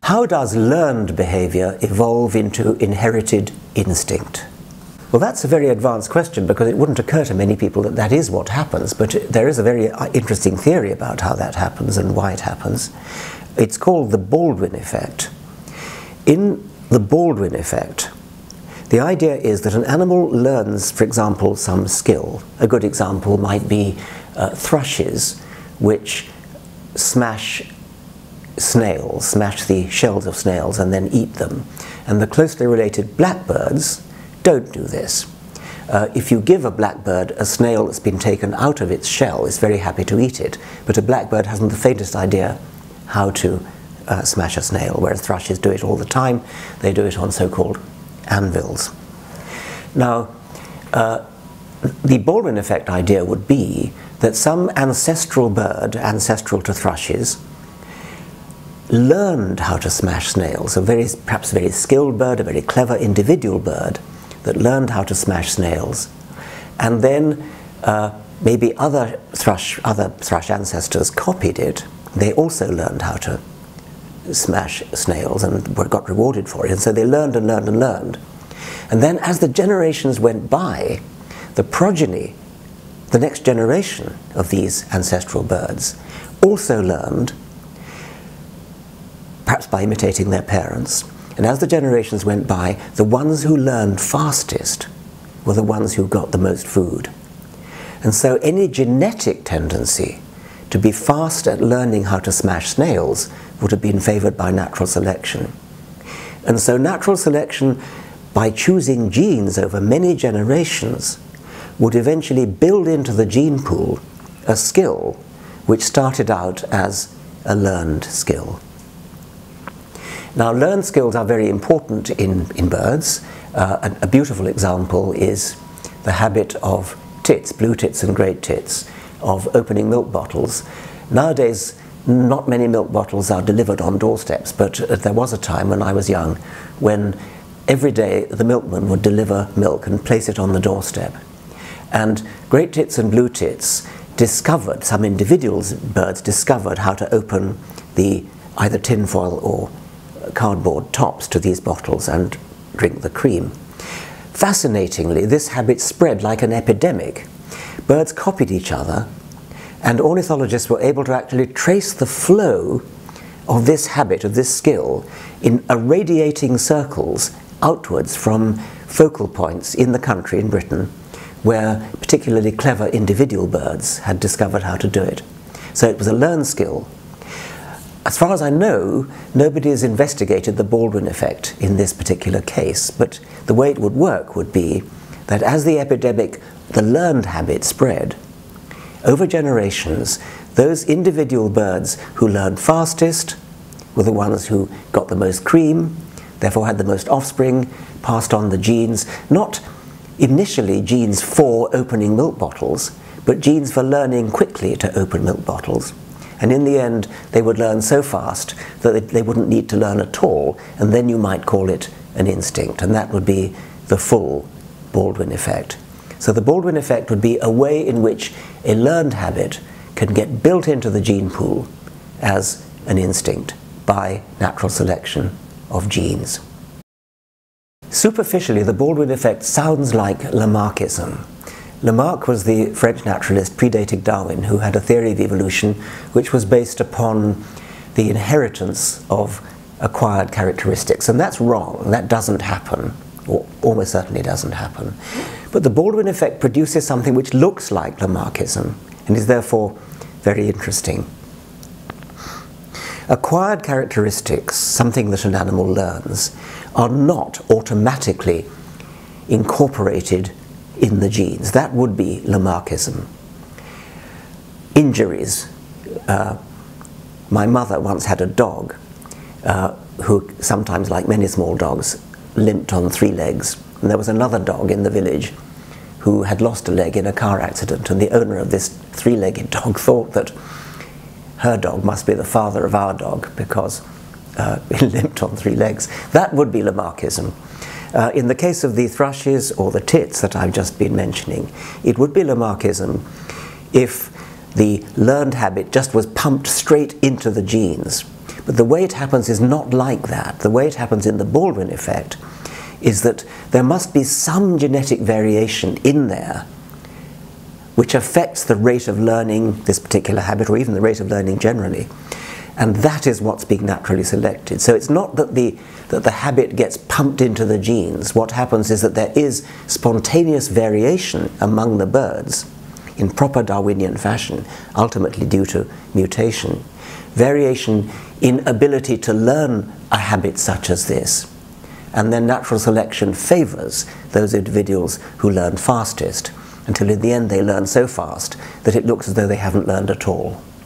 How does learned behavior evolve into inherited instinct? Well, that's a very advanced question, because it wouldn't occur to many people that that is what happens, but there is a very interesting theory about how that happens and why it happens. It's called the Baldwin effect. In the Baldwin effect, the idea is that an animal learns, for example, some skill. A good example might be thrushes, which smash snails, smash the shells of snails and then eat them. And the closely related blackbirds don't do this. If you give a blackbird a snail that's been taken out of its shell, it's very happy to eat it, but a blackbird hasn't the faintest idea how to smash a snail, whereas thrushes do it all the time. They do it on so-called anvils. Now, the Baldwin effect idea would be that some ancestral bird, ancestral to thrushes, learned how to smash snails, perhaps a very skilled bird, a very clever individual bird that learned how to smash snails, and then maybe other thrush ancestors copied it. They also learned how to smash snails and got rewarded for it, and so they learned and learned and learned. And then as the generations went by, the progeny, the next generation of these ancestral birds, also learned, perhaps by imitating their parents. And as the generations went by, the ones who learned fastest were the ones who got the most food. And so any genetic tendency to be fast at learning how to smash snails would have been favored by natural selection. And so natural selection, by choosing genes over many generations, would eventually build into the gene pool a skill which started out as a learned skill. Now, learned skills are very important in birds. A beautiful example is the habit of tits, blue tits and great tits, of opening milk bottles. Nowadays, not many milk bottles are delivered on doorsteps, but there was a time when I was young when every day the milkman would deliver milk and place it on the doorstep. And great tits and blue tits discovered, some individuals, birds discovered how to open the either tinfoil or cardboard tops to these bottles and drink the cream. Fascinatingly, this habit spread like an epidemic. Birds copied each other, and ornithologists were able to actually trace the flow of this habit, of this skill, in irradiating circles outwards from focal points in the country, in Britain, where particularly clever individual birds had discovered how to do it. So it was a learned skill. As far as I know, nobody has investigated the Baldwin effect in this particular case, but the way it would work would be that as the epidemic, the learned habit spread, over generations, those individual birds who learned fastest were the ones who got the most cream, therefore had the most offspring, passed on the genes, not initially genes for opening milk bottles, but genes for learning quickly to open milk bottles. And in the end, they would learn so fast that they wouldn't need to learn at all, and then you might call it an instinct, and that would be the full Baldwin effect. So the Baldwin effect would be a way in which a learned habit can get built into the gene pool as an instinct by natural selection of genes. Superficially, the Baldwin effect sounds like Lamarckism. Lamarck was the French naturalist predating Darwin, who had a theory of evolution which was based upon the inheritance of acquired characteristics. And that's wrong. That doesn't happen, or almost certainly doesn't happen. But the Baldwin effect produces something which looks like Lamarckism and is therefore very interesting. Acquired characteristics, something that an animal learns, are not automatically incorporated in the genes. That would be Lamarckism. Injuries. My mother once had a dog who sometimes, like many small dogs, limped on 3 legs. And there was another dog in the village who had lost a leg in a car accident, and the owner of this 3-legged dog thought that her dog must be the father of our dog because he limped on 3 legs. That would be Lamarckism. In the case of the thrushes or the tits that I've just been mentioning, it would be Lamarckism if the learned habit just was pumped straight into the genes. But the way it happens is not like that. The way it happens in the Baldwin effect is that there must be some genetic variation in there which affects the rate of learning this particular habit, or even the rate of learning generally. And that is what's being naturally selected. So it's not that the habit gets pumped into the genes. What happens is that there is spontaneous variation among the birds in proper Darwinian fashion, ultimately due to mutation. Variation in ability to learn a habit such as this. And then natural selection favors those individuals who learn fastest, until in the end they learn so fast that it looks as though they haven't learned at all.